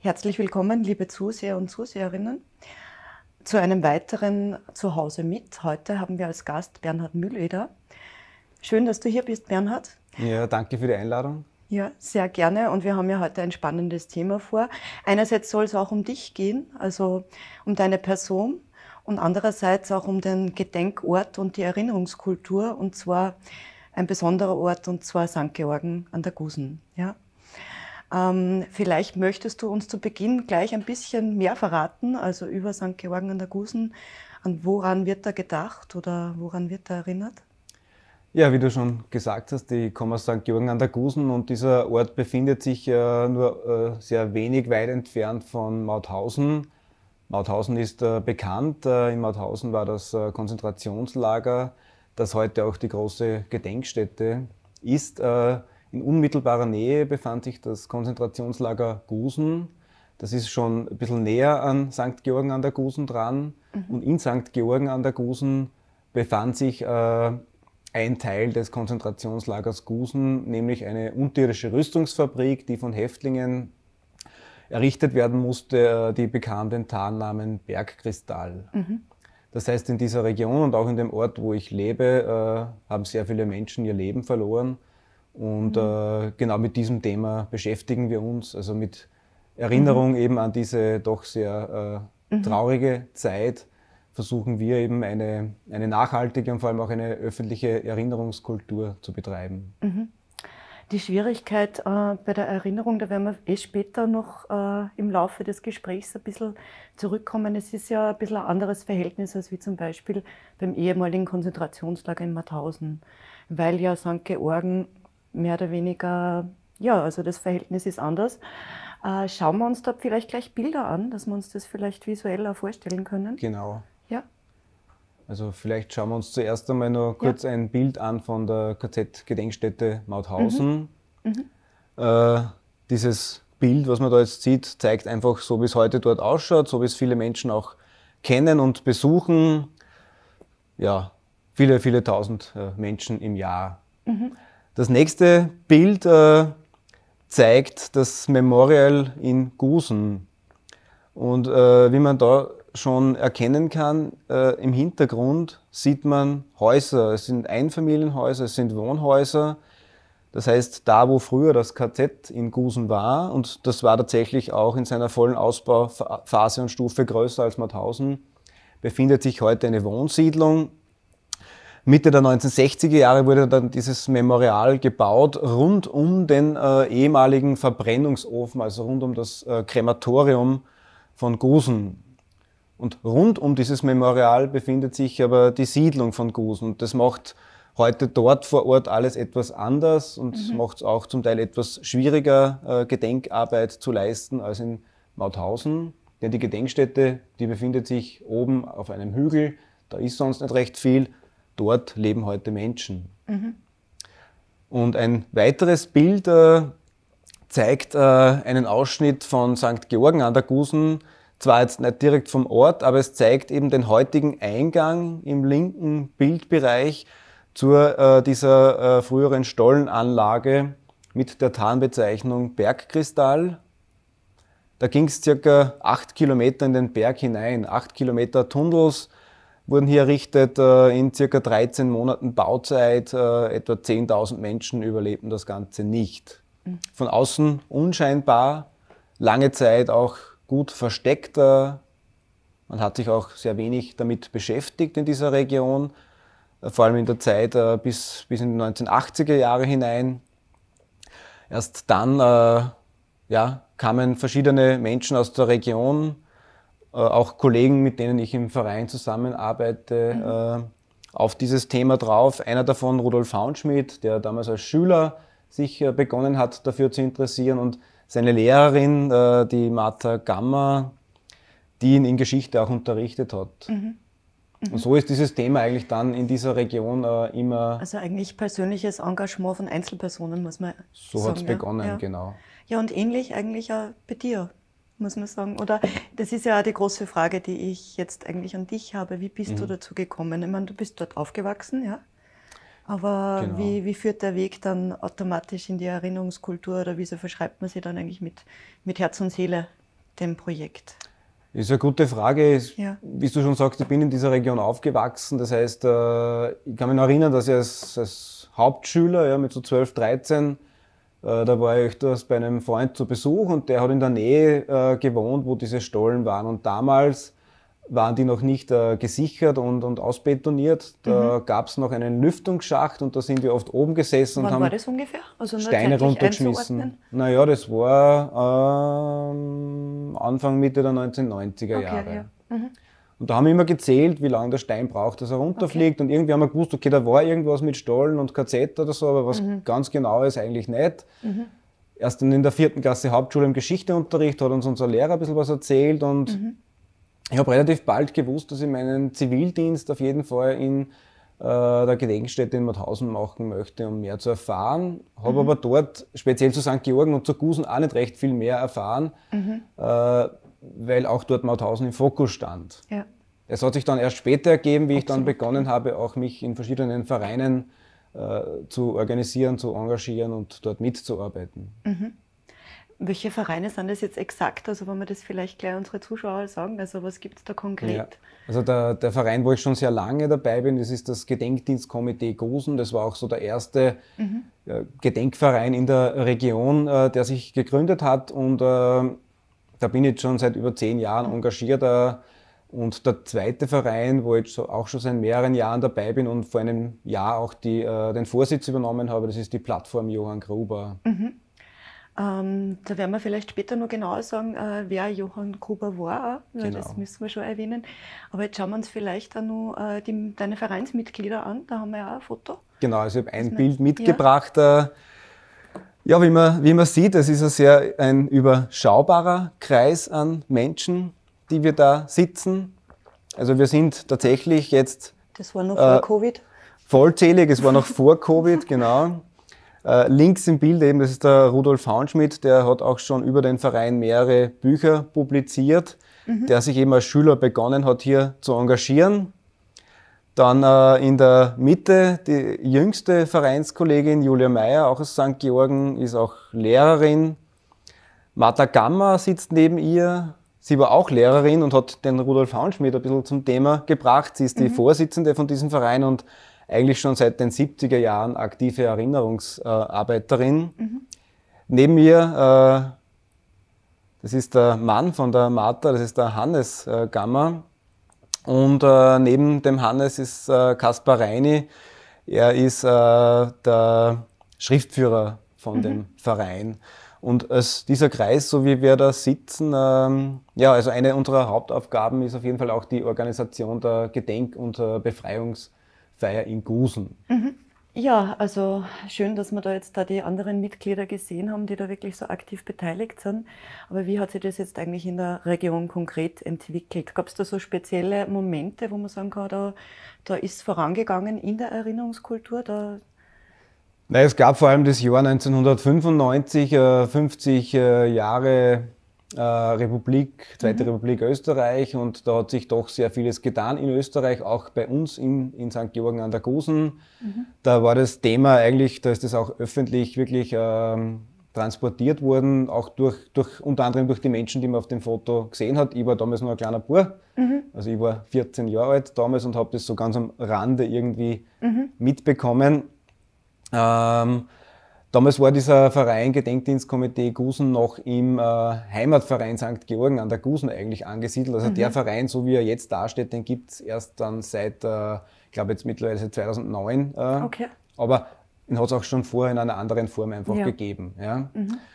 Herzlich willkommen, liebe Zuseher und Zuseherinnen, zu einem weiteren Zuhause mit. Heute haben wir als Gast Bernhard Mühleder. Schön, dass du hier bist, Bernhard. Ja, danke für die Einladung. Ja, sehr gerne. Und wir haben ja heute ein spannendes Thema vor. Einerseits soll es auch um dich gehen, also um deine Person, und andererseits auch um den Gedenkort und die Erinnerungskultur, und zwar ein besonderer Ort, und zwar St. Georgen an der Gusen. Ja? Vielleicht möchtest du uns zu Beginn gleich ein bisschen mehr verraten, also über St. Georgen an der Gusen. An woran wird da gedacht oder woran wird da erinnert? Ja, wie du schon gesagt hast, ich komme aus St. Georgen an der Gusen und dieser Ort befindet sich nur sehr wenig weit entfernt von Mauthausen. Mauthausen ist bekannt. In Mauthausen war das Konzentrationslager, das heute auch die große Gedenkstätte ist. In unmittelbarer Nähe befand sich das Konzentrationslager Gusen. Das ist schon ein bisschen näher an St. Georgen an der Gusen dran. Und in St. Georgen an der Gusen befand sich ein Teil des Konzentrationslagers Gusen, nämlich eine unterirdische Rüstungsfabrik, die von Häftlingen errichtet werden musste, die bekam den Tarnnamen Bergkristall. Das heißt, in dieser Region und auch in dem Ort, wo ich lebe, haben sehr viele Menschen ihr Leben verloren. Und genau mit diesem Thema beschäftigen wir uns, also mit Erinnerung eben an diese doch sehr traurige Zeit, versuchen wir eben eine nachhaltige und vor allem auch eine öffentliche Erinnerungskultur zu betreiben. Die Schwierigkeit bei der Erinnerung, da werden wir später noch im Laufe des Gesprächs ein bisschen zurückkommen. Es ist ja ein bisschen ein anderes Verhältnis als wie zum Beispiel beim ehemaligen Konzentrationslager in Mauthausen, weil ja St. Georgen mehr oder weniger, ja, also das Verhältnis ist anders. Schauen wir uns da vielleicht gleich Bilder an, dass wir uns das vielleicht visuell auch vorstellen können. Genau. Ja. Also vielleicht schauen wir uns zuerst einmal noch kurz ein Bild an von der KZ-Gedenkstätte Mauthausen. Dieses Bild, was man da jetzt sieht, zeigt einfach so, wie es heute dort ausschaut, so wie es viele Menschen auch kennen und besuchen. Ja, viele, viele tausend Menschen im Jahr. Das nächste Bild zeigt das Memorial in Gusen. Und wie man da schon erkennen kann, im Hintergrund sieht man Häuser. Es sind Einfamilienhäuser, es sind Wohnhäuser. Das heißt, da wo früher das KZ in Gusen war, und das war tatsächlich auch in seiner vollen Ausbauphase und Stufe größer als Mauthausen, befindet sich heute eine Wohnsiedlung. Mitte der 1960er Jahre wurde dann dieses Memorial gebaut, rund um den ehemaligen Verbrennungsofen, also rund um das Krematorium von Gusen. Und rund um dieses Memorial befindet sich aber die Siedlung von Gusen. Und das macht heute dort vor Ort alles etwas anders und macht es auch zum Teil etwas schwieriger, Gedenkarbeit zu leisten als in Mauthausen. Denn die Gedenkstätte, die befindet sich oben auf einem Hügel, da ist sonst nicht recht viel. Dort leben heute Menschen. Und ein weiteres Bild zeigt einen Ausschnitt von St. Georgen an der Gusen, zwar jetzt nicht direkt vom Ort, aber es zeigt eben den heutigen Eingang im linken Bildbereich zu dieser früheren Stollenanlage mit der Tarnbezeichnung Bergkristall. Da ging es circa 8 Kilometer in den Berg hinein, 8 Kilometer Tunnels wurden hier errichtet, in circa 13 Monaten Bauzeit, etwa 10.000 Menschen überlebten das Ganze nicht. Von außen unscheinbar, lange Zeit auch gut versteckt. Man hat sich auch sehr wenig damit beschäftigt in dieser Region, vor allem in der Zeit bis in die 1980er Jahre hinein. Erst dann kamen verschiedene Menschen aus der Region, auch Kollegen, mit denen ich im Verein zusammenarbeite, auf dieses Thema drauf. Einer davon, Rudolf Hauenschmidt, der damals als Schüler sich begonnen hat, dafür zu interessieren, und seine Lehrerin, die Martha Gammer, die ihn in Geschichte auch unterrichtet hat. Und so ist dieses Thema eigentlich dann in dieser Region immer... Also eigentlich persönliches Engagement von Einzelpersonen, muss man sagen. So hat es begonnen, ja. Genau. Ja, und ähnlich eigentlich auch bei dir, muss man sagen. Oder das ist ja auch die große Frage, die ich jetzt eigentlich an dich habe. Wie bist du dazu gekommen? Ich meine, du bist dort aufgewachsen, ja? Aber Genau. wie führt der Weg dann automatisch in die Erinnerungskultur, oder wieso verschreibt man sie dann eigentlich mit Herz und Seele dem Projekt? Ist eine gute Frage. Ja. Wie du schon sagst, ich bin in dieser Region aufgewachsen. Das heißt, ich kann mich noch erinnern, dass ich als Hauptschüler, ja, mit so 12, 13, da war ich öfters bei einem Freund zu Besuch und der hat in der Nähe gewohnt, wo diese Stollen waren. Und damals waren die noch nicht gesichert und ausbetoniert. Da gab es noch einen Lüftungsschacht und da sind wir oft oben gesessen und Wann haben war das ungefähr? Also nur Steine zeitlich runtergeschmissen. einzuordnen? Naja, das war Anfang, Mitte der 1990er Jahre. Okay, ja. Und da haben wir immer gezählt, wie lange der Stein braucht, dass er runterfliegt. Und irgendwie haben wir gewusst, okay, da war irgendwas mit Stollen und KZ oder so, aber was ganz genau ist eigentlich nicht. Erst dann in der 4. Klasse Hauptschule im Geschichteunterricht hat uns unser Lehrer ein bisschen was erzählt und ich habe relativ bald gewusst, dass ich meinen Zivildienst auf jeden Fall in der Gedenkstätte in Mauthausen machen möchte, um mehr zu erfahren. Habe aber dort, speziell zu St. Georgen und zu Gusen, auch nicht recht viel mehr erfahren, weil auch dort Mauthausen im Fokus stand. Ja. Es hat sich dann erst später ergeben, wie ich dann begonnen habe, auch mich in verschiedenen Vereinen zu organisieren, zu engagieren und dort mitzuarbeiten. Welche Vereine sind das jetzt exakt? Also wenn wir das vielleicht gleich unsere Zuschauer sagen, also was gibt es da konkret? Ja. Also der Verein, wo ich schon sehr lange dabei bin, das ist das Gedenkdienstkomitee Gusen. Das war auch so der erste Gedenkverein in der Region, der sich gegründet hat. Und da bin ich jetzt schon seit über 10 Jahren engagiert. Und der zweite Verein, wo ich auch schon seit mehreren Jahren dabei bin und vor einem Jahr auch den Vorsitz übernommen habe, das ist die Plattform Johann Gruber. Da werden wir vielleicht später noch genauer sagen, wer Johann Gruber war, weil Genau. das müssen wir schon erwähnen. Aber jetzt schauen wir uns vielleicht auch noch deine Vereinsmitglieder an, da haben wir ja auch ein Foto. Genau, also ich habe ein Bild mitgebracht. Ja, wie man sieht, es ist ein überschaubarer Kreis an Menschen, die wir da sitzen. Also wir sind tatsächlich jetzt Das war noch vor Covid. vollzählig, es war noch vor Covid, genau. Links im Bild eben, das ist der Rudolf Hauenschmidt, der hat auch schon über den Verein mehrere Bücher publiziert, der sich eben als Schüler begonnen hat, hier zu engagieren. Dann in der Mitte die jüngste Vereinskollegin Julia Meyer, auch aus St. Georgen, ist auch Lehrerin. Martha Gammer sitzt neben ihr. Sie war auch Lehrerin und hat den Rudolf Hauenschmidt ein bisschen zum Thema gebracht. Sie ist die Vorsitzende von diesem Verein und eigentlich schon seit den 70er Jahren aktive Erinnerungsarbeiterin. Neben mir, das ist der Mann von der Martha, das ist der Hannes Gammer. Und neben dem Hannes ist Kaspar Reini. Er ist der Schriftführer von dem Verein. Und dieser Kreis, so wie wir da sitzen, also eine unserer Hauptaufgaben ist auf jeden Fall auch die Organisation der Gedenk- und Befreiungsfeier in Gusen. Ja, also schön, dass wir da jetzt die anderen Mitglieder gesehen haben, die da wirklich so aktiv beteiligt sind. Aber wie hat sich das jetzt eigentlich in der Region konkret entwickelt? Gab es da so spezielle Momente, wo man sagen kann, da ist vorangegangen in der Erinnerungskultur? Es gab vor allem das Jahr 1995, 50 Jahre Republik, Zweite Republik Österreich, und da hat sich doch sehr vieles getan in Österreich, auch bei uns in St. Georgen an der Gusen. Da war das Thema eigentlich, da ist das auch öffentlich wirklich transportiert worden, auch unter anderem durch die Menschen, die man auf dem Foto gesehen hat. Ich war damals nur ein kleiner Bub, also ich war 14 Jahre alt damals und habe das so ganz am Rande irgendwie mitbekommen. Damals war dieser Verein Gedenkdienstkomitee Gusen noch im Heimatverein St. Georgen an der Gusen eigentlich angesiedelt. Also der Verein, so wie er jetzt dasteht, den gibt es erst dann seit, ich glaube jetzt mittlerweile seit 2009. Okay. Aber den hat es auch schon vorher in einer anderen Form einfach gegeben. Ja.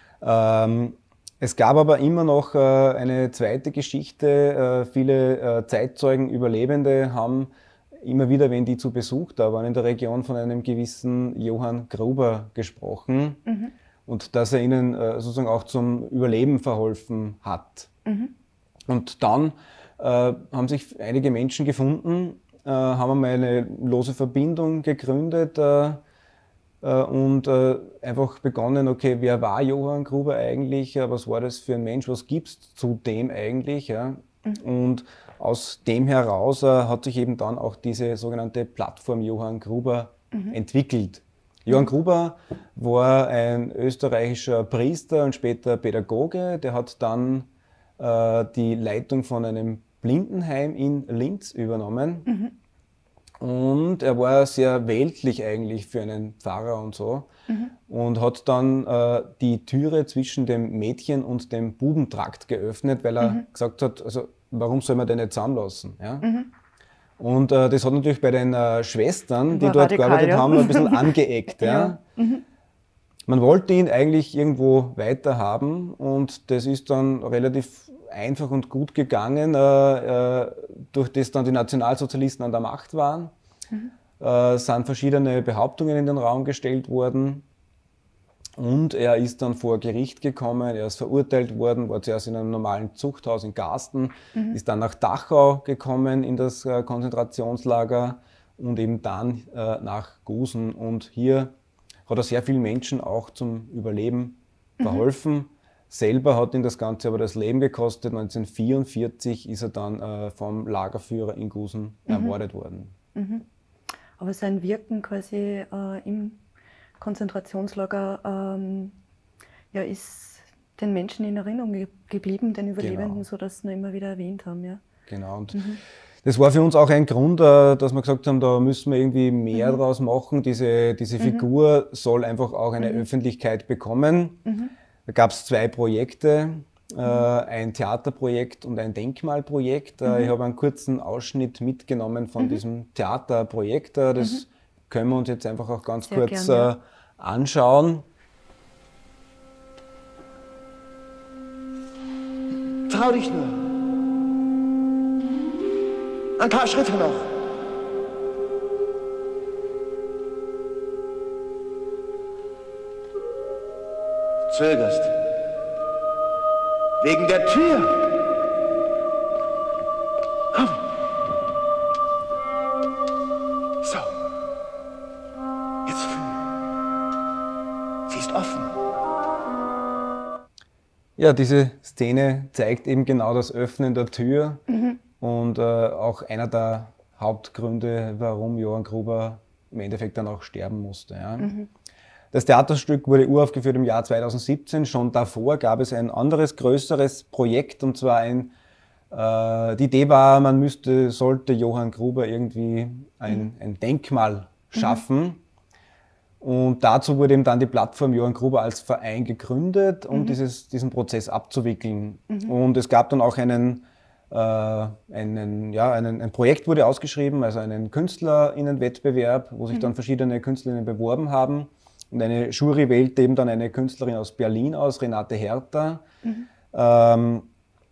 Es gab aber immer noch eine zweite Geschichte. Viele Zeitzeugen, Überlebende haben immer wieder, wenn die zu Besuch da waren in der Region, von einem gewissen Johann Gruber gesprochen und dass er ihnen sozusagen auch zum Überleben verholfen hat. Und dann haben sich einige Menschen gefunden, haben einmal eine lose Verbindung gegründet und einfach begonnen, okay, wer war Johann Gruber eigentlich, was war das für ein Mensch, was gibt es zu dem eigentlich? Ja? Und aus dem heraus hat sich eben dann auch diese sogenannte Plattform Johann Gruber entwickelt. Johann Gruber war ein österreichischer Priester und später Pädagoge. Der hat dann die Leitung von einem Blindenheim in Linz übernommen. Und er war sehr weltlich eigentlich für einen Pfarrer und so. Und hat dann die Türe zwischen dem Mädchen- und dem Bubentrakt geöffnet, weil er gesagt hat, also warum soll man den nicht zusammenlassen? Ja? Und das hat natürlich bei den Schwestern, die dort gearbeitet haben, ein bisschen angeeckt. Ja? Man wollte ihn eigentlich irgendwo weiter haben und das ist dann relativ einfach und gut gegangen, durch das dann die Nationalsozialisten an der Macht waren. Sind verschiedene Behauptungen in den Raum gestellt worden und er ist dann vor Gericht gekommen, er ist verurteilt worden, war zuerst in einem normalen Zuchthaus in Garsten, ist dann nach Dachau gekommen in das Konzentrationslager und eben dann nach Gusen und hier hat er sehr vielen Menschen auch zum Überleben verholfen. Selber hat ihn das Ganze aber das Leben gekostet. 1944 ist er dann vom Lagerführer in Gusen ermordet worden. Aber sein Wirken quasi im Konzentrationslager ist den Menschen in Erinnerung geblieben, den Überlebenden, so dass sie ihn immer wieder erwähnt haben. Ja. Genau. Und das war für uns auch ein Grund, dass wir gesagt haben, da müssen wir irgendwie mehr draus machen. Diese Figur soll einfach auch eine Öffentlichkeit bekommen. Da gab es 2 Projekte, ein Theaterprojekt und ein Denkmalprojekt. Ich habe einen kurzen Ausschnitt mitgenommen von diesem Theaterprojekt. Das können wir uns jetzt einfach auch ganz Sehr kurz gern, ja. anschauen. Trau dich nur. Ein paar Schritte noch. Zögerst. Wegen der Tür. Komm. So. Jetzt fühl. Sie ist offen. Ja, diese Szene zeigt eben genau das Öffnen der Tür und auch einer der Hauptgründe, warum Johann Gruber im Endeffekt dann auch sterben musste. Ja. Das Theaterstück wurde uraufgeführt im Jahr 2017. Schon davor gab es ein anderes, größeres Projekt, und zwar die Idee war, sollte Johann Gruber irgendwie ein Denkmal schaffen. Und dazu wurde eben dann die Plattform Johann Gruber als Verein gegründet, um diesen Prozess abzuwickeln. Und es gab dann auch ein Projekt wurde ausgeschrieben, also einen KünstlerInnen-Wettbewerb, wo sich dann verschiedene KünstlerInnen beworben haben. Und eine Jury wählte eben dann eine Künstlerin aus Berlin aus, Renate Herter. Und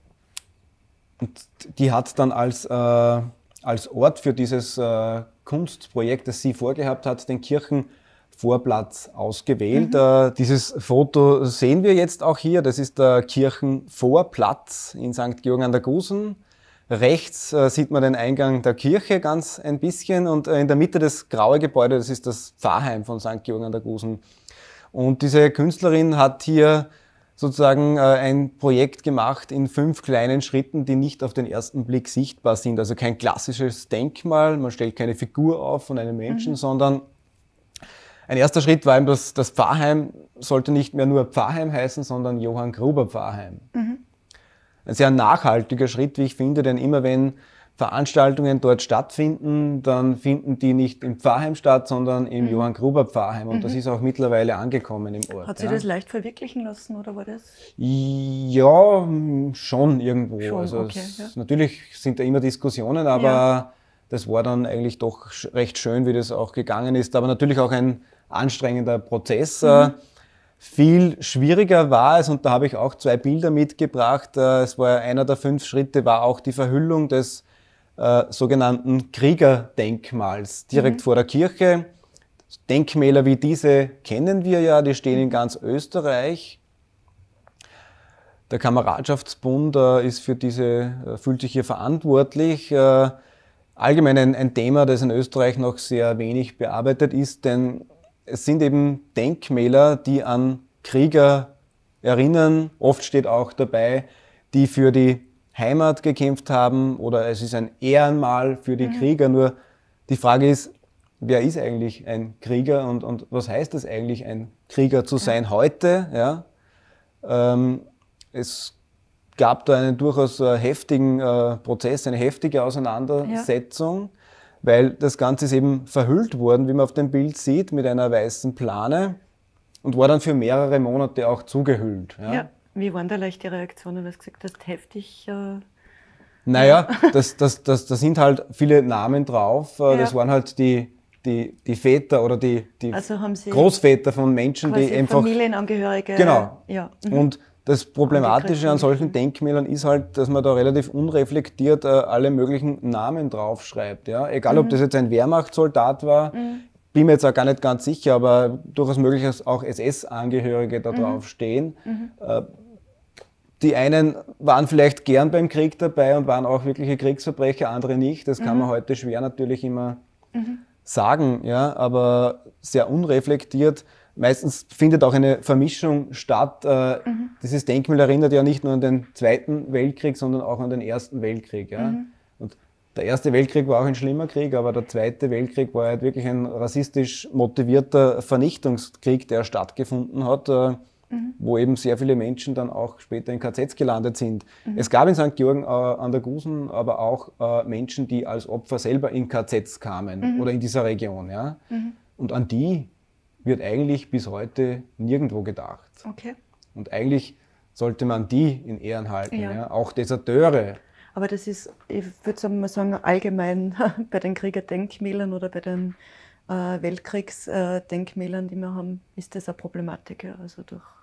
die hat dann als Ort für dieses Kunstprojekt, das sie vorgehabt hat, den Kirchenvorplatz ausgewählt. Dieses Foto sehen wir jetzt auch hier. Das ist der Kirchenvorplatz in St. Georgen an der Gusen. Rechts sieht man den Eingang der Kirche ganz ein bisschen und in der Mitte das graue Gebäude, das ist das Pfarrheim von St. Georgen an der Gusen. Und diese Künstlerin hat hier sozusagen ein Projekt gemacht in 5 kleinen Schritten, die nicht auf den ersten Blick sichtbar sind. Also kein klassisches Denkmal, man stellt keine Figur auf von einem Menschen, sondern ein erster Schritt war eben, dass das Pfarrheim sollte nicht mehr nur Pfarrheim heißen, sondern Johann Gruber Pfarrheim. Ein sehr nachhaltiger Schritt, wie ich finde, denn immer wenn Veranstaltungen dort stattfinden, dann finden die nicht im Pfarrheim statt, sondern im Johann Gruber Pfarrheim. Und das ist auch mittlerweile angekommen im Ort. Hat sie das leicht verwirklichen lassen oder war das? Ja, schon irgendwo. Schon, also okay, natürlich sind da immer Diskussionen, aber das war dann eigentlich doch recht schön, wie das auch gegangen ist. Aber natürlich auch ein anstrengender Prozess. Viel schwieriger war es, und da habe ich auch 2 Bilder mitgebracht. Es war einer der 5 Schritte, war auch die Verhüllung des sogenannten Kriegerdenkmals direkt vor der Kirche. Denkmäler wie diese kennen wir ja, die stehen in ganz Österreich. Der Kameradschaftsbund fühlt sich hier verantwortlich. Allgemein ein Thema, das in Österreich noch sehr wenig bearbeitet ist, denn es sind eben Denkmäler, die an Krieger erinnern. Oft steht auch dabei, die für die Heimat gekämpft haben, oder es ist ein Ehrenmal für die Krieger. Nur die Frage ist, wer ist eigentlich ein Krieger und was heißt es eigentlich, ein Krieger zu sein heute? Ja? Es gab da einen durchaus heftigen Prozess, eine heftige Auseinandersetzung, weil das Ganze ist eben verhüllt worden, wie man auf dem Bild sieht, mit einer weißen Plane und war dann für mehrere Monate auch zugehüllt. Ja. Ja. Wie waren da leicht die Reaktionen, als du gesagt hast, heftig? Naja, da sind halt viele Namen drauf. Das waren halt die Väter oder die also haben Sie Großväter von Menschen, die einfach... Familienangehörige. Genau. Ja. Und das Problematische an solchen Denkmälern ist halt, dass man da relativ unreflektiert alle möglichen Namen draufschreibt. Ja? Egal, ob das jetzt ein Wehrmachtssoldat war, bin mir jetzt auch gar nicht ganz sicher, aber durchaus möglich, dass auch SS-Angehörige da drauf stehen. Die einen waren vielleicht gern beim Krieg dabei und waren auch wirkliche Kriegsverbrecher, andere nicht. Das kann man heute schwer natürlich immer sagen, ja, aber sehr unreflektiert. Meistens findet auch eine Vermischung statt. Dieses Denkmal erinnert ja nicht nur an den Zweiten Weltkrieg, sondern auch an den Ersten Weltkrieg. Ja. Und der Erste Weltkrieg war auch ein schlimmer Krieg, aber der Zweite Weltkrieg war halt wirklich ein rassistisch motivierter Vernichtungskrieg, der stattgefunden hat, wo eben sehr viele Menschen dann auch später in KZs gelandet sind. Es gab in St. Georgen an der Gusen aber auch Menschen, die als Opfer selber in KZs kamen oder in dieser Region. Ja? Und an die wird eigentlich bis heute nirgendwo gedacht. Okay. Und eigentlich sollte man die in Ehren halten, Ja. ja? Auch Deserteure. Aber das ist, ich würde mal sagen, allgemein bei den Kriegerdenkmälern oder bei den Weltkriegsdenkmälern, die wir haben, ist das eine Problematik. Ja? Also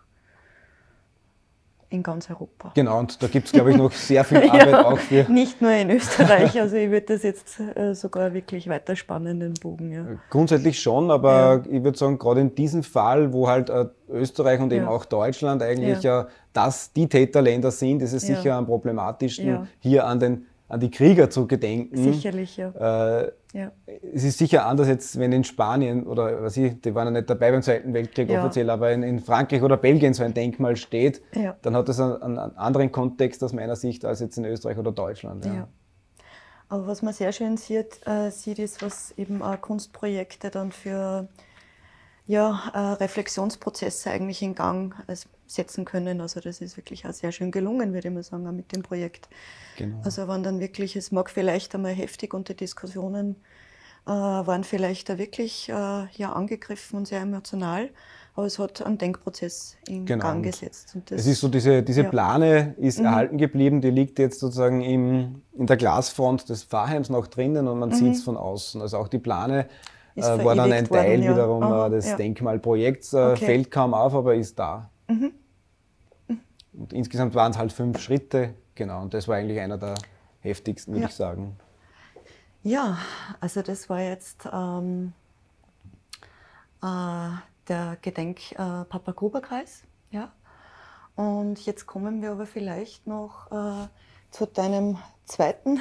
in ganz Europa. Genau, und da gibt es, glaube ich, noch sehr viel Arbeit auch für... Nicht nur in Österreich, also ich würde das jetzt sogar wirklich weiter spannen, den Bogen. Ja. Grundsätzlich schon, aber ich würde sagen, gerade in diesem Fall, wo halt Österreich und eben Ja. auch Deutschland eigentlich die Täterländer sind, ist es sicher am problematischsten, hier an die Krieger zu gedenken. Sicherlich, ja. Es ist sicher anders jetzt, wenn in Spanien oder was die waren ja nicht dabei beim Zweiten Weltkrieg offiziell, aber in Frankreich oder Belgien so ein Denkmal steht, dann hat das einen anderen Kontext aus meiner Sicht als jetzt in Österreich oder Deutschland. Ja. Ja. Aber was man sehr schön sieht, ist, was eben auch Kunstprojekte dann für Reflexionsprozesse eigentlich in Gang setzen können. Also das ist wirklich auch sehr schön gelungen, würde ich mal sagen, auch mit dem Projekt. Genau. Also waren dann wirklich, es mag vielleicht einmal heftig und die Diskussionen waren vielleicht da wirklich angegriffen und sehr emotional, aber es hat einen Denkprozess in Gang gesetzt. Und das, es ist so, diese Plane ist erhalten geblieben, die liegt jetzt sozusagen in der Glasfront des Pfarrheims noch drinnen und man sieht es von außen. Also auch die Plane war dann ein Teil wiederum des Denkmalprojekts, fällt kaum auf, aber ist da. Und insgesamt waren es halt 5 Schritte, genau, und das war eigentlich einer der heftigsten, würde ich sagen. Ja, also das war jetzt der Gedenk-Papa-Gruber-Kreis. Ja. Und jetzt kommen wir aber vielleicht noch zu deiner zweiten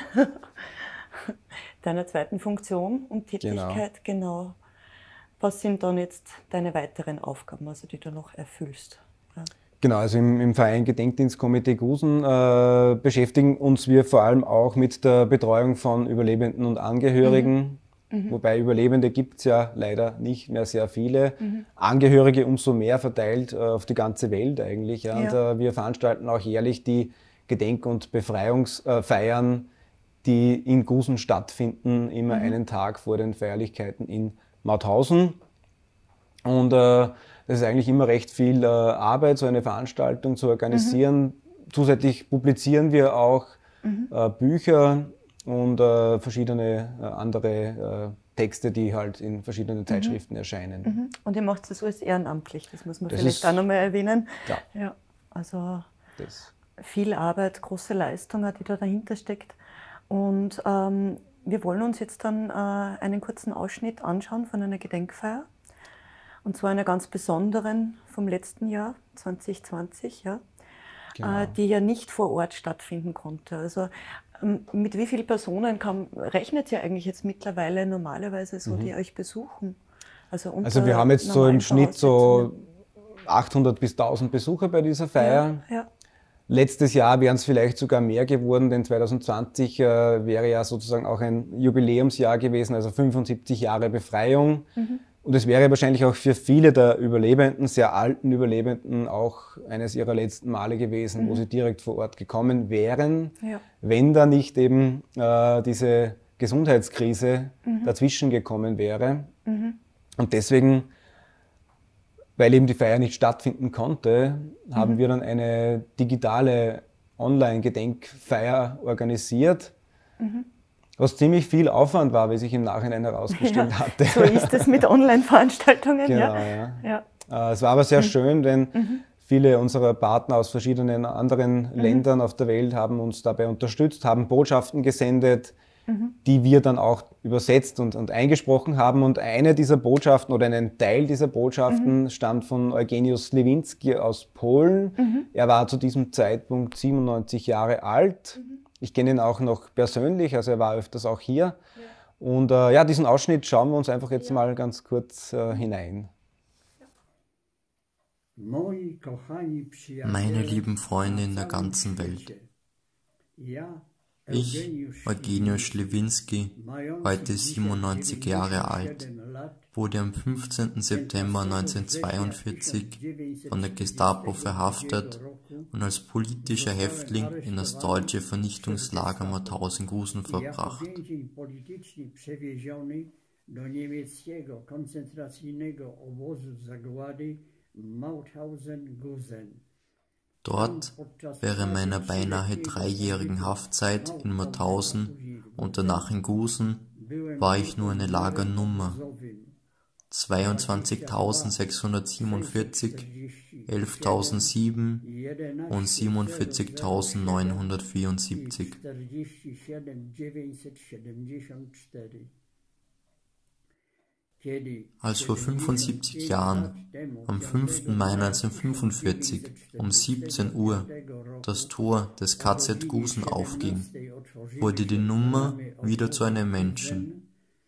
Funktion und Tätigkeit. Genau. Was sind dann jetzt deine weiteren Aufgaben, also die du noch erfüllst? Ja. Genau, also im Verein Gedenkdienstkomitee Gusen beschäftigen uns wir vor allem auch mit der Betreuung von Überlebenden und Angehörigen. Wobei Überlebende gibt es ja leider nicht mehr sehr viele. Angehörige umso mehr verteilt auf die ganze Welt eigentlich. Ja. Und wir veranstalten auch jährlich die Gedenk- und Befreiungsfeiern, die in Gusen stattfinden, immer einen Tag vor den Feierlichkeiten in Mauthausen. Und das ist eigentlich immer recht viel Arbeit, so eine Veranstaltung zu organisieren. Zusätzlich publizieren wir auch Bücher und verschiedene andere Texte, die halt in verschiedenen Zeitschriften erscheinen. Und ihr macht das alles ehrenamtlich, das muss man vielleicht auch nochmal erwähnen. Ja, also viel Arbeit, große Leistung, die da dahinter steckt. Und wir wollen uns jetzt dann einen kurzen Ausschnitt anschauen von einer Gedenkfeier. Und zwar einer ganz besonderen vom letzten Jahr, 2020, die ja nicht vor Ort stattfinden konnte. Also mit wie vielen Personen rechnet ihr eigentlich jetzt mittlerweile normalerweise so, die euch besuchen? Also wir haben jetzt so im Schnitt so 800 bis 1000 Besucher bei dieser Feier. Ja. Letztes Jahr wären es vielleicht sogar mehr geworden, denn 2020 wäre ja sozusagen auch ein Jubiläumsjahr gewesen, also 75 Jahre Befreiung. Und es wäre wahrscheinlich auch für viele der Überlebenden, sehr alten Überlebenden, auch eines ihrer letzten Male gewesen, wo sie direkt vor Ort gekommen wären, wenn da nicht eben diese Gesundheitskrise dazwischen gekommen wäre. Und deswegen, weil eben die Feier nicht stattfinden konnte, haben wir dann eine digitale Online-Gedenkfeier organisiert. Was ziemlich viel Aufwand war, wie sich im Nachhinein herausgestellt hatte. So ist es mit Online-Veranstaltungen. Genau, es war aber sehr schön, denn viele unserer Partner aus verschiedenen anderen Ländern auf der Welt haben uns dabei unterstützt, haben Botschaften gesendet, die wir dann auch übersetzt und eingesprochen haben. Und eine dieser Botschaften oder einen Teil dieser Botschaften stammt von Eugeniusz Lewiński aus Polen. Er war zu diesem Zeitpunkt 97 Jahre alt. Ich kenne ihn auch noch persönlich, also er war öfters auch hier. Und diesen Ausschnitt schauen wir uns einfach jetzt mal ganz kurz hinein. Meine lieben Freunde in der ganzen Welt. Ich, Eugeniusz Lewiński, heute 97 Jahre alt, wurde am 15. September 1942 von der Gestapo verhaftet und als politischer Häftling in das deutsche Vernichtungslager Mauthausen-Gusen verbracht. Dort, während meiner beinahe 3-jährigen Haftzeit in Mauthausen und danach in Gusen, war ich nur eine Lagernummer. 22.647, 11.007 und 47.974. Als vor 75 Jahren, am 5. Mai 1945 um 17 Uhr das Tor des KZ Gusen aufging, wurde die Nummer wieder zu einem Menschen.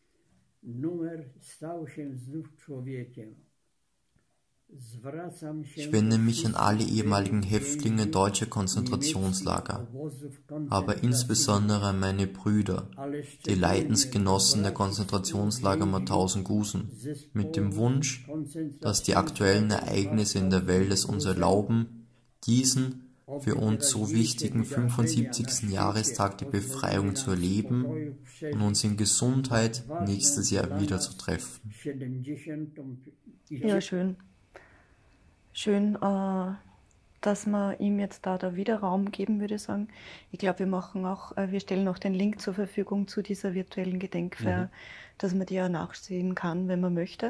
Ich wende mich an alle ehemaligen Häftlinge deutscher Konzentrationslager, aber insbesondere an meine Brüder, die Leidensgenossen der Konzentrationslager Mauthausen-Gusen, mit dem Wunsch, dass die aktuellen Ereignisse in der Welt es uns erlauben, diesen für uns so wichtigen 75. Jahrestag der Befreiung zu erleben und uns in Gesundheit nächstes Jahr wieder zu treffen. Ja, schön. Schön, dass wir ihm jetzt da wieder Raum geben, würde ich sagen. Ich glaube, wir stellen auch den Link zur Verfügung zu dieser virtuellen Gedenkfeier, dass man die ja nachsehen kann, wenn man möchte.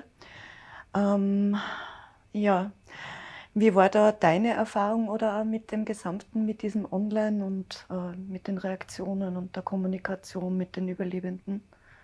Wie war da deine Erfahrung oder auch mit dem Gesamten, mit diesem Online und mit den Reaktionen und der Kommunikation mit den Überlebenden?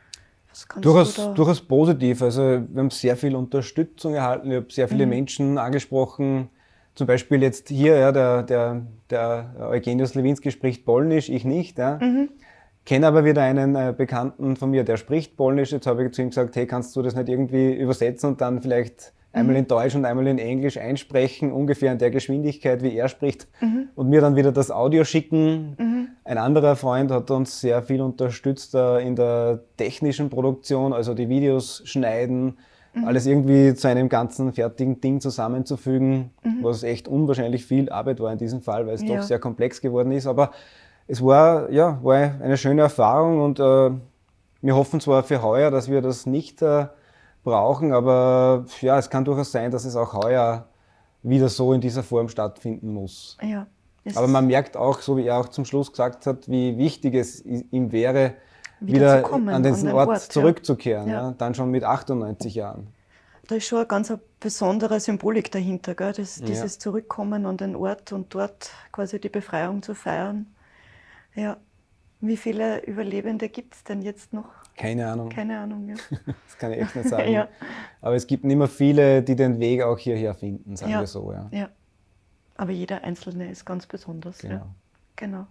Durchaus positiv. Also wir haben sehr viel Unterstützung erhalten. Ich habe sehr viele Menschen angesprochen. Zum Beispiel jetzt hier, der Eugeniusz Lewiński spricht Polnisch, ich nicht. Ja. Kenne aber wieder einen Bekannten von mir, der spricht Polnisch. Jetzt habe ich zu ihm gesagt, hey, kannst du das nicht irgendwie übersetzen und dann vielleicht einmal in Deutsch und einmal in Englisch einsprechen, ungefähr in der Geschwindigkeit, wie er spricht, und mir dann wieder das Audio schicken. Ein anderer Freund hat uns sehr viel unterstützt in der technischen Produktion, also die Videos schneiden, alles irgendwie zu einem ganzen fertigen Ding zusammenzufügen, was echt unwahrscheinlich viel Arbeit war in diesem Fall, weil es doch sehr komplex geworden ist. Aber es war eine schöne Erfahrung und wir hoffen zwar für heuer, dass wir das nicht brauchen, aber ja, es kann durchaus sein, dass es auch heuer wieder so in dieser Form stattfinden muss. Ja, aber man merkt auch, so wie er auch zum Schluss gesagt hat, wie wichtig es ihm wäre, wieder an den Ort zurückzukehren, ja. Dann schon mit 98 Jahren. Da ist schon eine ganz besondere Symbolik dahinter, gell? Dieses Zurückkommen an den Ort und dort quasi die Befreiung zu feiern. Ja. Wie viele Überlebende gibt es denn jetzt noch? Keine Ahnung. Keine Ahnung, ja. Das kann ich echt nicht sagen. Aber es gibt nicht mehr viele, die den Weg auch hierher finden, sagen wir so. Ja. Aber jeder Einzelne ist ganz besonders. Genau. Ja. Genau.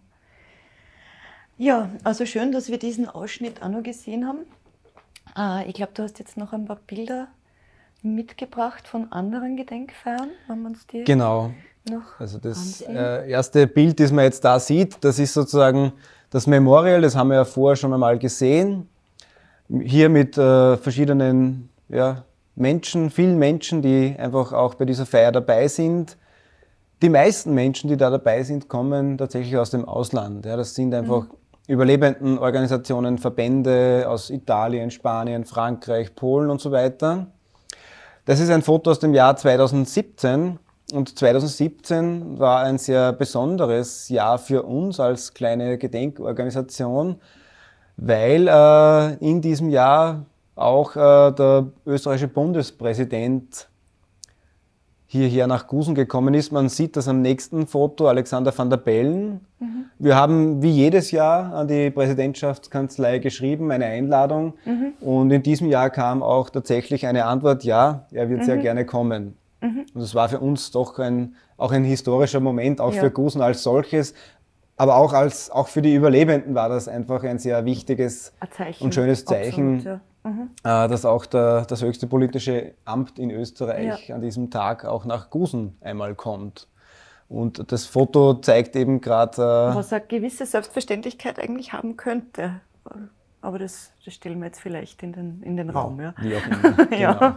Ja, also schön, dass wir diesen Ausschnitt auch noch gesehen haben. Ich glaube, du hast jetzt noch ein paar Bilder mitgebracht von anderen Gedenkfeiern, wenn man es dir noch also das erste Bild, das man jetzt da sieht, das ist sozusagen das Memorial, das haben wir ja vorher schon einmal gesehen. Hier mit verschiedenen Menschen, vielen Menschen, die einfach auch bei dieser Feier dabei sind. Die meisten Menschen, die da dabei sind, kommen tatsächlich aus dem Ausland. Ja, das sind einfach Überlebendenorganisationen, Verbände aus Italien, Spanien, Frankreich, Polen und so weiter. Das ist ein Foto aus dem Jahr 2017 und 2017 war ein sehr besonderes Jahr für uns als kleine Gedenkorganisation, weil in diesem Jahr auch der österreichische Bundespräsident hierher nach Gusen gekommen ist. Man sieht das am nächsten Foto, Alexander Van der Bellen. Wir haben wie jedes Jahr an die Präsidentschaftskanzlei geschrieben, eine Einladung. Und in diesem Jahr kam auch tatsächlich eine Antwort, ja, er wird sehr gerne kommen. Und das war für uns doch auch ein historischer Moment, auch für Gusen als solches. Aber auch für die Überlebenden war das einfach ein sehr wichtiges und schönes Zeichen. Absolut, dass auch das höchste politische Amt in Österreich an diesem Tag auch nach Gusen einmal kommt. Und das Foto zeigt eben gerade... was eine gewisse Selbstverständlichkeit eigentlich haben könnte. Aber das stellen wir jetzt vielleicht in den Raum. Ja. Wie auch immer. Genau.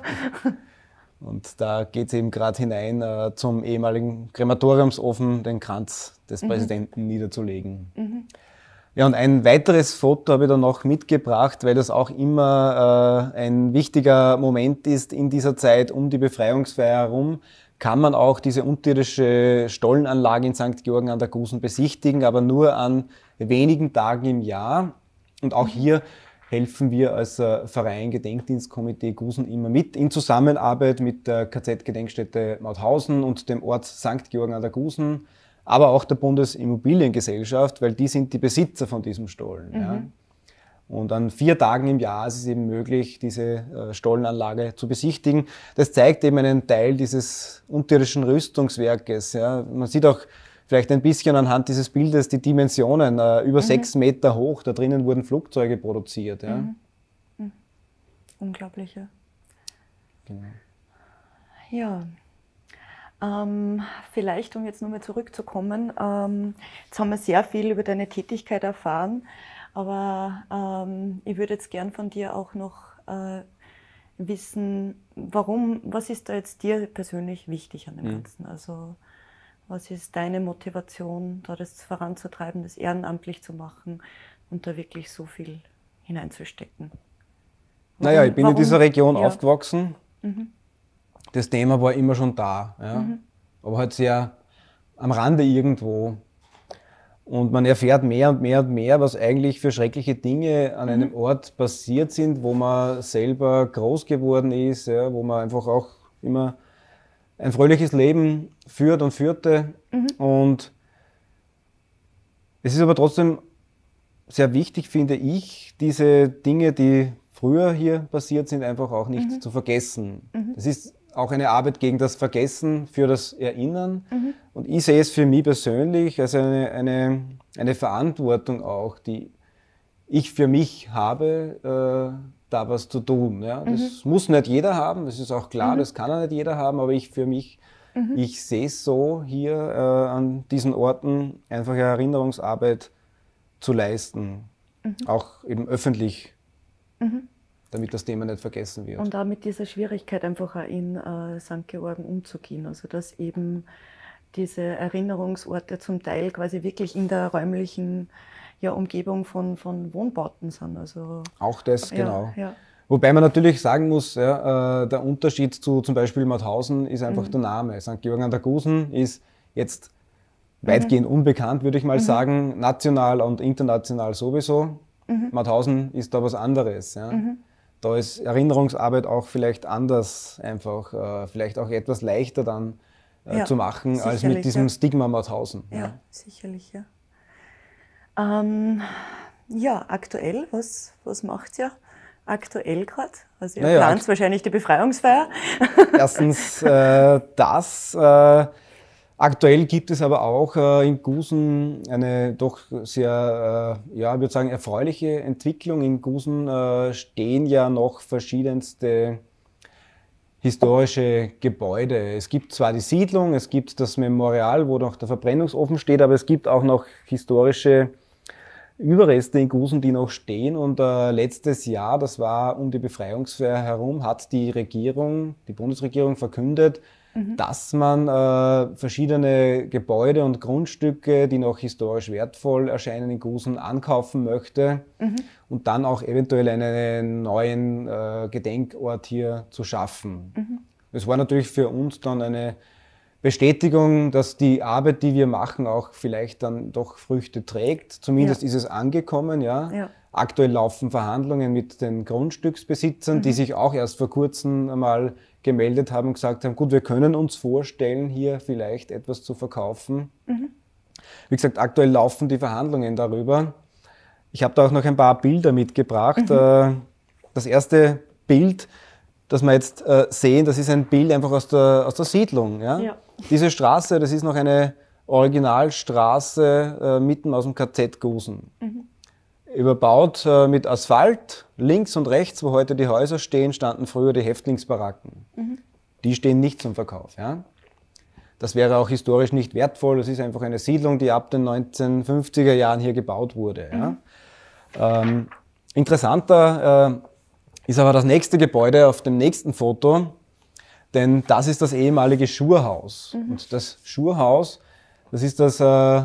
Und da geht es eben gerade hinein, zum ehemaligen Krematoriumsofen den Kranz des Präsidenten niederzulegen. Ja, und ein weiteres Foto habe ich da noch mitgebracht, weil das auch immer ein wichtiger Moment ist in dieser Zeit um die Befreiungsfeier herum. Kann man auch diese unterirdische Stollenanlage in St. Georgen an der Gusen besichtigen, aber nur an wenigen Tagen im Jahr. Und auch hier helfen wir als Verein Gedenkdienstkomitee Gusen immer mit, in Zusammenarbeit mit der KZ-Gedenkstätte Mauthausen und dem Ort St. Georgen an der Gusen, aber auch der Bundesimmobiliengesellschaft, weil die sind die Besitzer von diesem Stollen. Ja. Und an 4 Tagen im Jahr ist es eben möglich, diese Stollenanlage zu besichtigen. Das zeigt eben einen Teil dieses unterirdischen Rüstungswerkes. Ja. Man sieht auch vielleicht ein bisschen anhand dieses Bildes die Dimensionen, über 6 Meter hoch, da drinnen wurden Flugzeuge produziert. Ja. Unglaublich, ja. Genau. Ja. Vielleicht, um jetzt nochmal zurückzukommen, jetzt haben wir sehr viel über deine Tätigkeit erfahren, aber ich würde jetzt gern von dir auch noch wissen, was ist da jetzt dir persönlich wichtig an dem Ganzen? Also was ist deine Motivation, da das voranzutreiben, das ehrenamtlich zu machen und da wirklich so viel hineinzustecken? Naja, ich bin in dieser Region aufgewachsen. Das Thema war immer schon da, ja. Aber halt sehr am Rande irgendwo. Und man erfährt mehr und mehr und mehr, was eigentlich für schreckliche Dinge an einem Ort passiert sind, wo man selber groß geworden ist, ja, wo man einfach auch immer ein fröhliches Leben führt und führte. Und es ist aber trotzdem sehr wichtig, finde ich, diese Dinge, die früher hier passiert sind, einfach auch nicht zu vergessen. Das ist auch eine Arbeit gegen das Vergessen, für das Erinnern. Und ich sehe es für mich persönlich als eine Verantwortung auch, die ich für mich habe, da was zu tun. Ja. Das muss nicht jeder haben, das ist auch klar, das kann auch nicht jeder haben, aber ich für mich, ich sehe es so, hier an diesen Orten einfach eine Erinnerungsarbeit zu leisten, auch eben öffentlich. Damit das Thema nicht vergessen wird. Und da mit dieser Schwierigkeit einfach auch in St. Georgen umzugehen. Also dass eben diese Erinnerungsorte zum Teil quasi wirklich in der räumlichen Umgebung von Wohnbauten sind. Also, auch das, genau. Ja. Wobei man natürlich sagen muss, der Unterschied zu zum Beispiel Mauthausen ist einfach der Name. St. Georgen an der Gusen ist jetzt weitgehend unbekannt, würde ich mal sagen, national und international sowieso. Mauthausen ist da was anderes. Ja. Da ist Erinnerungsarbeit auch vielleicht anders, einfach vielleicht auch etwas leichter dann zu machen, als mit diesem Stigma Mauthausen. Ja, sicherlich, ja. Aktuell, was macht ihr aktuell gerade? Also ihr plant wahrscheinlich die Befreiungsfeier. Erstens das. Aktuell gibt es aber auch in Gusen eine doch sehr, ich würde sagen, erfreuliche Entwicklung. In Gusen stehen ja noch verschiedenste historische Gebäude. Es gibt zwar die Siedlung, es gibt das Memorial, wo noch der Verbrennungsofen steht, aber es gibt auch noch historische Überreste in Gusen, die noch stehen. Und letztes Jahr, das war um die Befreiungsfeier herum, hat die Bundesregierung verkündet, dass man verschiedene Gebäude und Grundstücke, die noch historisch wertvoll erscheinen in Gusen, ankaufen möchte und dann auch eventuell einen neuen Gedenkort hier zu schaffen. Es war natürlich für uns dann eine Bestätigung, dass die Arbeit, die wir machen, auch vielleicht dann doch Früchte trägt. Zumindest ist es angekommen. Ja. Aktuell laufen Verhandlungen mit den Grundstücksbesitzern, die sich auch erst vor kurzem einmal gemeldet haben und gesagt haben, gut, wir können uns vorstellen, hier vielleicht etwas zu verkaufen. Wie gesagt, aktuell laufen die Verhandlungen darüber. Ich habe da auch noch ein paar Bilder mitgebracht. Das erste Bild, das wir jetzt sehen, das ist ein Bild einfach aus der Siedlung. Ja? Diese Straße, das ist noch eine Originalstraße mitten aus dem KZ Gusen. Überbaut mit Asphalt, links und rechts, wo heute die Häuser stehen, standen früher die Häftlingsbaracken. Die stehen nicht zum Verkauf. Ja? Das wäre auch historisch nicht wertvoll. Das ist einfach eine Siedlung, die ab den 1950er Jahren hier gebaut wurde. Ja? Interessanter ist aber das nächste Gebäude auf dem nächsten Foto, denn das ist das ehemalige Schurhaus. Und das Schurhaus, das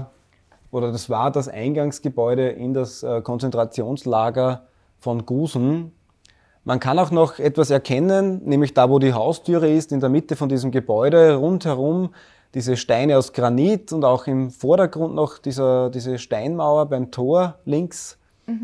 war das Eingangsgebäude in das Konzentrationslager von Gusen. Man kann auch noch etwas erkennen, nämlich da, wo die Haustüre ist, in der Mitte von diesem Gebäude, rundherum diese Steine aus Granit und auch im Vordergrund noch diese Steinmauer beim Tor links.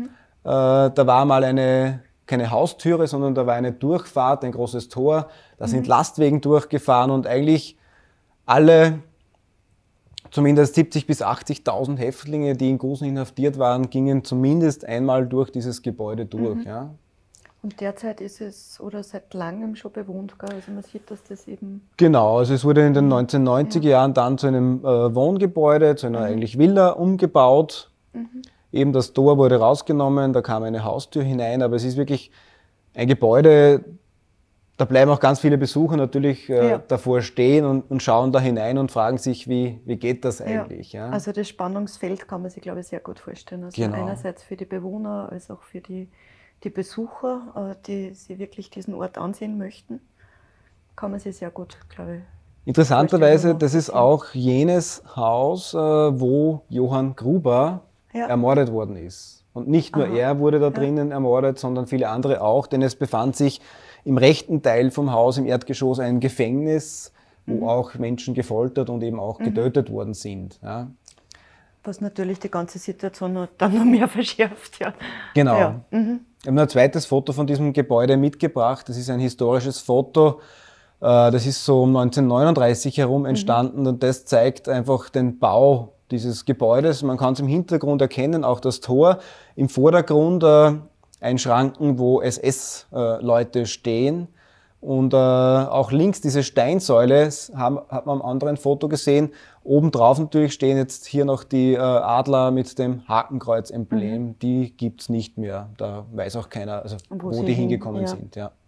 Da war mal keine Haustüre, sondern da war eine Durchfahrt, ein großes Tor. Da sind Lastwagen durchgefahren und eigentlich alle, zumindest 70.000 bis 80.000 Häftlinge, die in Gusen inhaftiert waren, gingen zumindest einmal durch dieses Gebäude durch. Ja. Und derzeit ist es oder seit langem schon bewohnt, gell? Also man sieht, dass das eben... Genau, also es wurde in den 1990er Jahren dann zu einem Wohngebäude, zu einer eigentlich Villa umgebaut. Eben das Tor wurde rausgenommen, da kam eine Haustür hinein, aber es ist wirklich ein Gebäude, da bleiben auch ganz viele Besucher natürlich davor stehen und schauen da hinein und fragen sich, wie geht das eigentlich? Ja. Also das Spannungsfeld kann man sich, glaube ich, sehr gut vorstellen. Also einerseits für die Bewohner, als auch für die Besucher, die sich wirklich diesen Ort ansehen möchten, kann man sich sehr gut, glaube ich. Interessanterweise, das ist auch jenes Haus, wo Johann Gruber ermordet worden ist. Und nicht nur er wurde da drinnen ermordet, sondern viele andere auch, denn es befand sich im rechten Teil vom Haus, im Erdgeschoss, ein Gefängnis, wo auch Menschen gefoltert und eben auch getötet worden sind. Ja. Was natürlich die ganze Situation dann noch mehr verschärft. Ja. Genau. Ja. Ich habe noch ein zweites Foto von diesem Gebäude mitgebracht. Das ist ein historisches Foto. Das ist so um 1939 herum entstanden und das zeigt einfach den Bau dieses Gebäudes. Man kann es im Hintergrund erkennen, auch das Tor. Im Vordergrund ein Schranken, wo SS-Leute stehen. Und auch links diese Steinsäule hat man am anderen Foto gesehen. Obendrauf natürlich stehen jetzt hier noch die Adler mit dem Hakenkreuz-Emblem. Die gibt es nicht mehr. Da weiß auch keiner, also wo die hingekommen sind. Ja.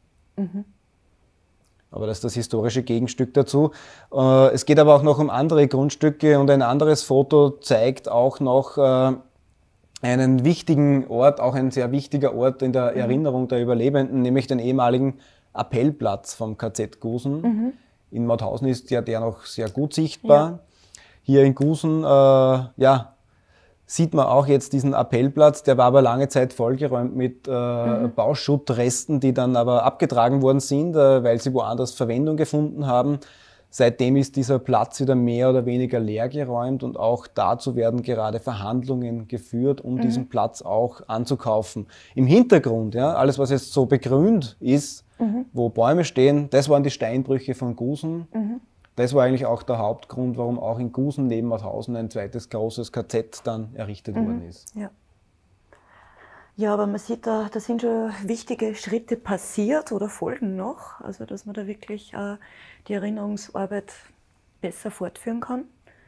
Aber das ist das historische Gegenstück dazu. Es geht aber auch noch um andere Grundstücke und ein anderes Foto zeigt auch noch einen wichtigen Ort, auch ein sehr wichtiger Ort in der Erinnerung der Überlebenden, nämlich den ehemaligen Appellplatz vom KZ Gusen. In Mauthausen ist ja der noch sehr gut sichtbar. Hier in Gusen sieht man auch jetzt diesen Appellplatz, der war aber lange Zeit vollgeräumt mit Bauschuttresten, die dann aber abgetragen worden sind, weil sie woanders Verwendung gefunden haben. Seitdem ist dieser Platz wieder mehr oder weniger leergeräumt und auch dazu werden gerade Verhandlungen geführt, um diesen Platz auch anzukaufen. Im Hintergrund, ja, alles was jetzt so begrünt ist, wo Bäume stehen, das waren die Steinbrüche von Gusen. Das war eigentlich auch der Hauptgrund, warum auch in Gusen neben Mauthausen ein zweites großes KZ dann errichtet worden ist. Ja, aber man sieht, da sind schon wichtige Schritte passiert oder folgen noch, also dass man da wirklich die Erinnerungsarbeit besser fortführen kann.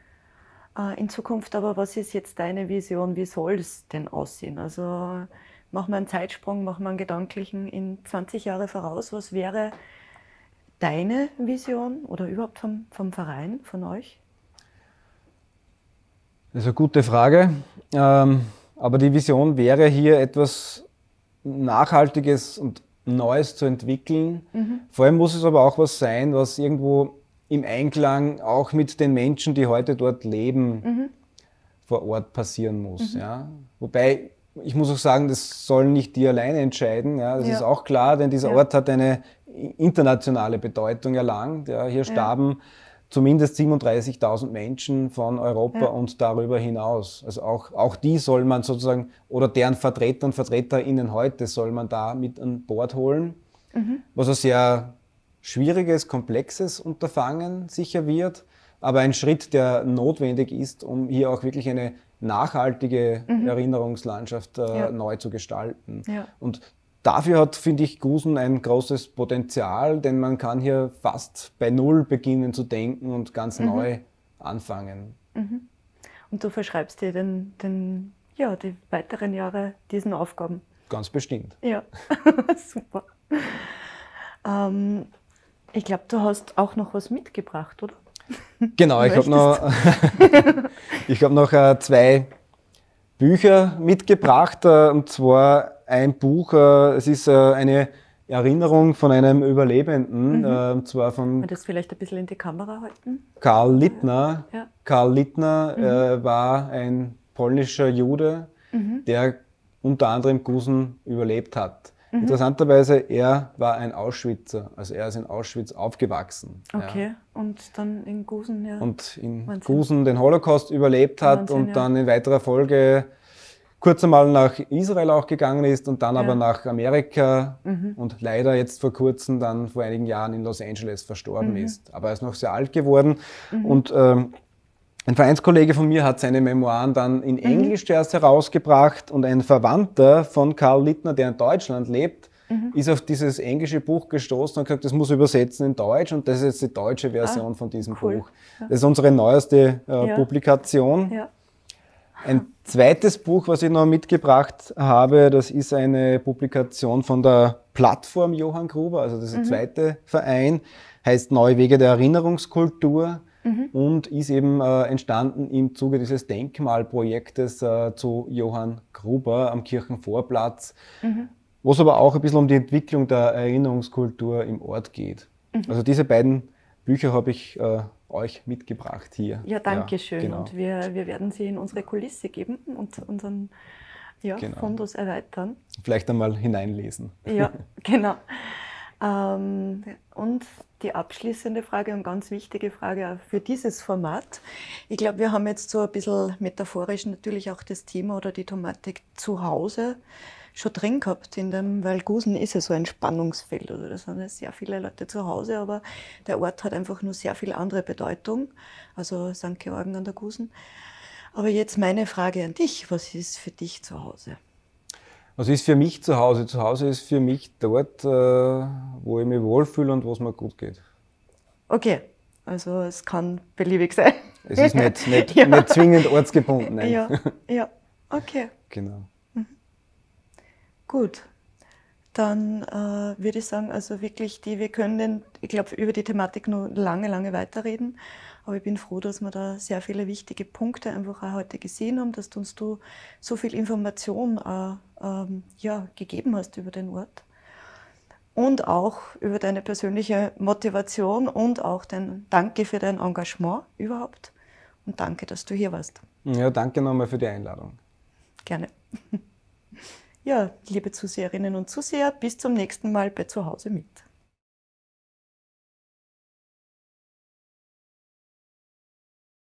In Zukunft aber, was ist jetzt deine Vision, wie soll es denn aussehen? Also machen wir einen Zeitsprung, machen wir einen gedanklichen in 20 Jahre voraus. Was wäre deine Vision oder überhaupt vom Verein, von euch? Das ist eine gute Frage. Aber die Vision wäre hier etwas Nachhaltiges und Neues zu entwickeln. Vor allem muss es aber auch was sein, was irgendwo im Einklang auch mit den Menschen, die heute dort leben, vor Ort passieren muss. Ja. Wobei, ich muss auch sagen, das sollen nicht die alleine entscheiden. Ja. Das ist auch klar, denn dieser Ort hat eine internationale Bedeutung erlangt. Ja. Hier starben zumindest 37.000 Menschen von Europa und darüber hinaus. Also auch die soll man sozusagen, oder deren Vertreter und VertreterInnen heute soll man da mit an Bord holen. Was ein sehr schwieriges, komplexes Unterfangen sicher wird, aber ein Schritt, der notwendig ist, um hier auch wirklich eine nachhaltige Erinnerungslandschaft neu zu gestalten. Ja. Und dafür hat, finde ich, Gusen ein großes Potenzial, denn man kann hier fast bei Null beginnen zu denken und ganz neu anfangen. Und du verschreibst dir die weiteren Jahre diesen Aufgaben. Ganz bestimmt. Ja, super. Ich glaube, du hast auch noch was mitgebracht, oder? Genau, ich habe noch 2 Bücher mitgebracht, und zwar ein Buch, es ist eine Erinnerung von einem Überlebenden, und zwar von Kann das vielleicht ein bisschen in die Kamera halten? Karl Littner. Ja. Karl Littner war ein polnischer Jude, der unter anderem Gusen überlebt hat. Interessanterweise, er war ein Auschwitzer, also er ist in Auschwitz aufgewachsen. Okay, Ja. und dann in Gusen, ja. Und in Wahnsinn. Gusen den Holocaust überlebt hat Wahnsinn, und dann in weiterer Folge kurz einmal nach Israel auch gegangen ist und dann aber nach Amerika und leider jetzt vor kurzem dann vor einigen Jahren in Los Angeles verstorben ist. Aber er ist noch sehr alt geworden und ein Vereinskollege von mir hat seine Memoiren dann in Englisch zuerst herausgebracht und ein Verwandter von Karl Littner, der in Deutschland lebt, ist auf dieses englische Buch gestoßen und gesagt, das muss übersetzen in Deutsch und das ist jetzt die deutsche Version von diesem Buch. Das ist unsere neueste Publikation. Ja. Ein zweites Buch, was ich noch mitgebracht habe, das ist eine Publikation von der Plattform Johann Gruber, also das ist der zweite Verein, heißt Neue Wege der Erinnerungskultur. Und ist eben entstanden im Zuge dieses Denkmalprojektes zu Johann Gruber am Kirchenvorplatz, wo es aber auch ein bisschen um die Entwicklung der Erinnerungskultur im Ort geht. Also diese beiden Bücher habe ich euch mitgebracht hier. Ja, danke schön. Genau. Und wir werden sie in unsere Kulisse geben und unseren Genau. Fundus erweitern. Vielleicht einmal hineinlesen. Ja, genau. Und die abschließende Frage und ganz wichtige Frage auch für dieses Format. Ich glaube, wir haben jetzt so ein bisschen metaphorisch natürlich auch das Thema oder die Thematik zu Hause schon drin gehabt, weil Gusen ist ja so ein Spannungsfeld. Also da sind ja sehr viele Leute zu Hause, aber der Ort hat einfach nur sehr viel andere Bedeutung, also St. Georgen an der Gusen. Aber jetzt meine Frage an dich, was ist für dich zu Hause? Was ist für mich zu Hause? Zu Hause ist für mich dort, wo ich mich wohlfühle und wo es mir gut geht. Okay, also es kann beliebig sein. Es ist nicht Ja. nicht zwingend ortsgebunden. Nein. Ja, okay, Genau. gut. Dann würde ich sagen, also wirklich, wir können, ich glaube, über die Thematik nur lange, lange weiterreden. Aber ich bin froh, dass wir da sehr viele wichtige Punkte einfach auch heute gesehen haben, dass du uns so viel Information gegeben hast über den Ort. Und auch über deine persönliche Motivation und auch Danke für dein Engagement überhaupt. Und danke, dass du hier warst. Ja, danke nochmal für die Einladung. Gerne. Ja, liebe Zuseherinnen und Zuseher, bis zum nächsten Mal bei Zuhause mit.